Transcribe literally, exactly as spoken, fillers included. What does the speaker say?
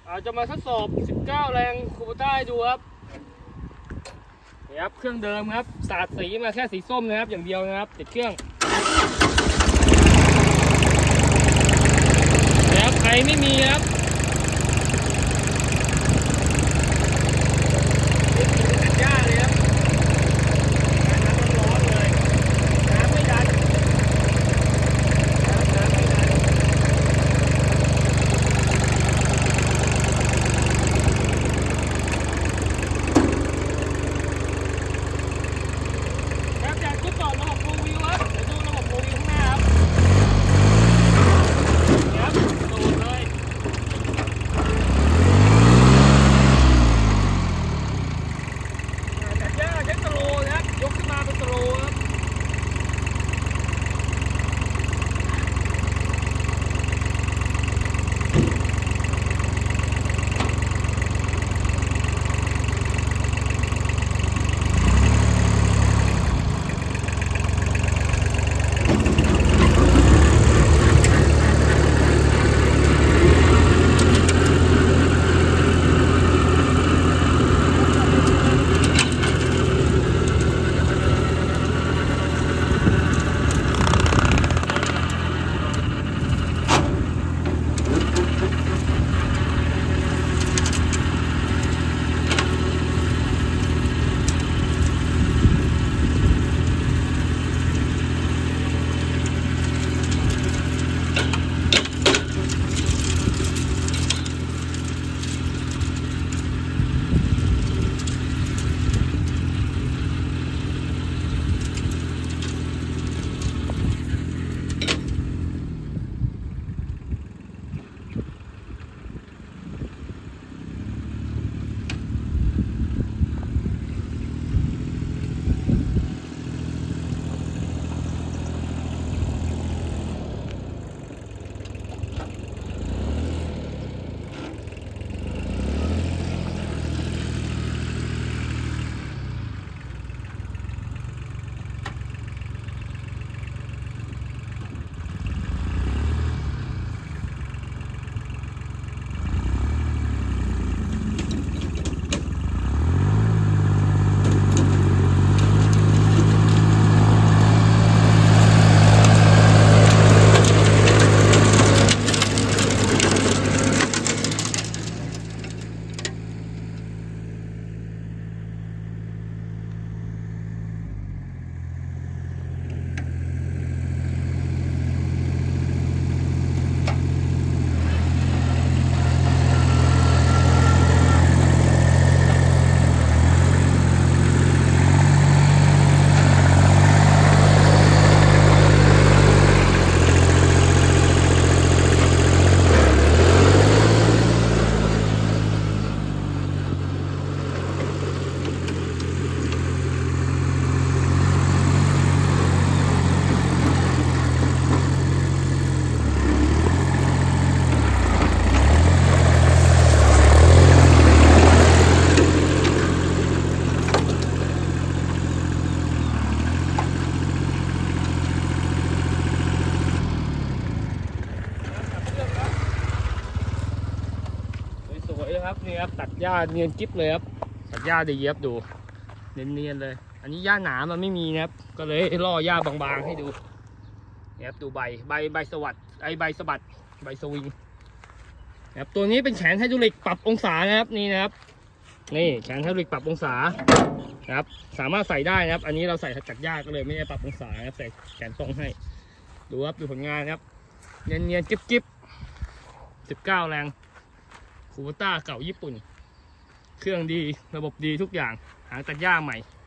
อาจจะมาทดสอบสิบเก้าแรงคูโบต้าให้ดูครับนี่ครับเครื่องเดิมครับสาดสีมาแค่สีส้มนะครับอย่างเดียวนะครับติดเครื่องแล้วใครไม่มีครับครับนี่ครับตัดหญ้าเนียนกิ๊บเลยครับตัดหญ้าดีครับดูเนียนๆเลยอันนี้หญ้าหนามันไม่มีนะครับก็เลยล่อหญ้าบางๆให้ดูนี่ครับดูใบใบใบสวัสดไอใบสะบัดใบสวิงนะครับตัวนี้เป็นแขนไฮดรอลิกปรับองศานะครับนี่นะครับนี่แขนไฮดรอลิกปรับองศานะครับสามารถใส่ได้นะครับอันนี้เราใส่ตัดหญ้าก็เลยไม่ได้ปรับองศานะครับใส่แขนตรงให้ดูครับดูผลงานครับเนียนๆกิ๊บๆสิบเก้าแรงคูโบต้าเก่าญี่ปุ่นเครื่องดีระบบดีทุกอย่างหางตัดหญ้าใหม่